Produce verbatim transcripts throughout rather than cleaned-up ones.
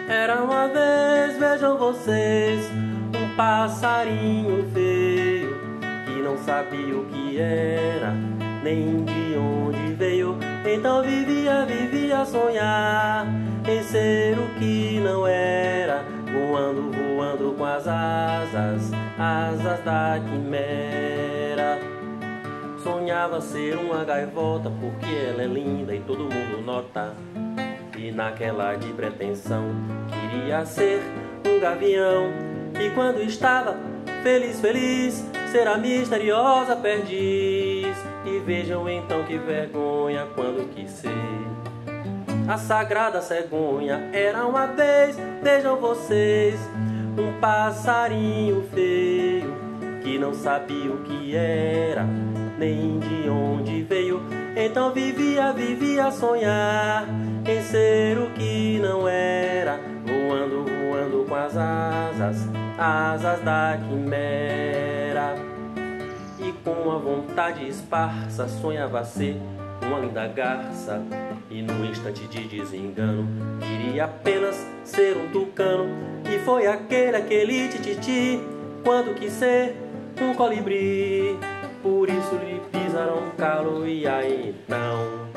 Era uma vez, vejam vocês, um passarinho feio que não sabia o que era, nem de onde veio. Então vivia, vivia a sonhar em ser o que não era, voando, voando com as asas, asas da quimera. Sonhava ser uma gaivota porque ela é linda e todo mundo nota. E naquela de pretensão queria ser um gavião. E quando estava feliz, feliz, ser a misteriosa perdiz. E vejam então que vergonha quando quis ser a sagrada cegonha. Era uma vez, vejam vocês, um passarinho feio que não sabia o que era, nem de onde veio. Então vivia, vivia a sonhar em ser o que não era, voando, voando com as asas, asas da quimera. E com a vontade esparsa sonhava ser uma linda garça, e num instante de desengano queria apenas ser um tucano. E foi aquele, aquele tititi, quando quis ser um colibri. Por isso lhe pisaram um calo e aí então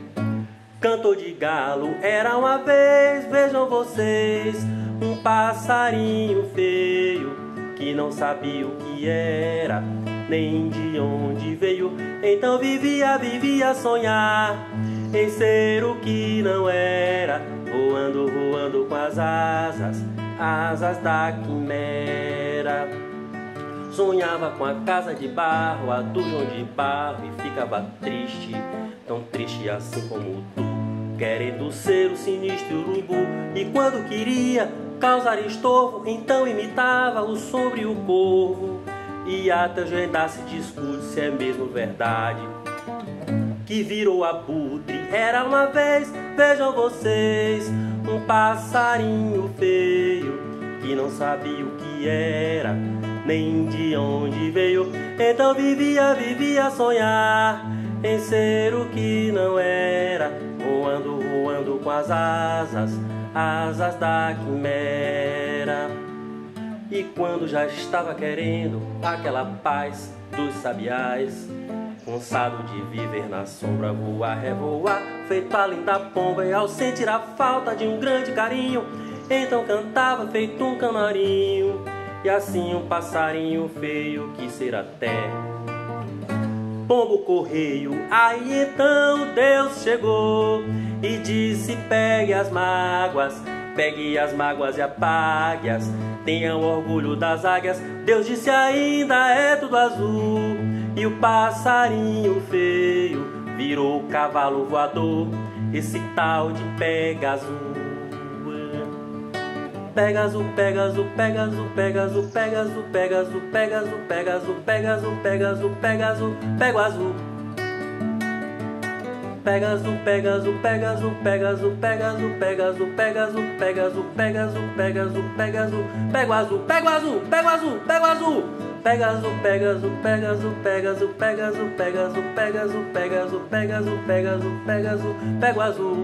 cantou de galo. Era uma vez, vejam vocês, um passarinho feio que não sabia o que era, nem de onde veio. Então vivia, vivia a sonhar em ser o que não era, voando, voando com as asas, asas da quimera. Sonhava com a casa de barro, a do João de Barro, e ficava triste, tão triste assim como tu, querendo ser o sinistro urubu. E quando queria causar estorvo, então imitava o sombrio corvo. E até agendar se discute se é mesmo verdade que virou abutre. Era uma vez, vejam vocês, um passarinho feio que não sabia o que era, nem de onde veio. Então vivia, vivia a sonhar em ser o que não era, voando, voando com as asas, asas da quimera. E quando já estava querendo aquela paz dos sabiás, cansado de viver na sombra, voar, revoar, feito a linda pomba, e ao sentir a falta de um grande carinho, então cantava feito um canarinho. E assim um passarinho feio quis ser até pombo correio. Aí então Deus chegou e disse: pegue as mágoas, pegue as mágoas e apague-as, tenham orgulho das águias. Deus disse: ainda é tudo azul. E o passarinho feio virou cavalo voador, esse tal de Pegasus. Pegasus, Pegasus, Pegasus, Pegasus, Pegasus, Pegasus, Pegasus, Pegasus, Pegasus, Pegasus, Pegasus, Pego azul. Pegasus, Pegasus, Pegasus, Pegasus, Pegasus, Pegasus, Pegasus, Pegasus, Pegasus, Pegasus, Pegasus, Pego azul, pego azul, pego azul, pego azul. Pegasus, Pegasus, Pegasus, Pegasus, Pegasus, Pegasus, Pegasus, Pegasus, Pegasus, Pegasus, Pegasus, pego azul.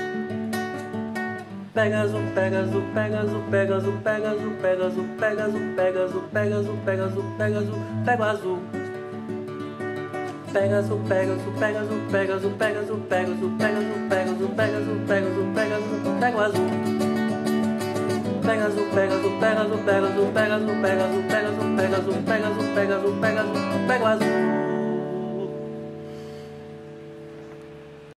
Pegasus, Pegasus, Pegasus, Pegasus, Pegasus, Pegasus, Pegasus, Pegasus, Pegasus, Pegasus, Pegasus, pego azul. Pegasus, Pegasus, Pegasus, Pegasus, Pegasus, Pegasus, Pegasus, Pegasus, Pegasus, Pegasus, Pegasus, pego azul. Pegasus, Pegasus, Pegasus, Pegasus, Pegasus, Pegasus, Pegasus, Pegasus, Pegasus, Pegasus, Pegasus, pego azul.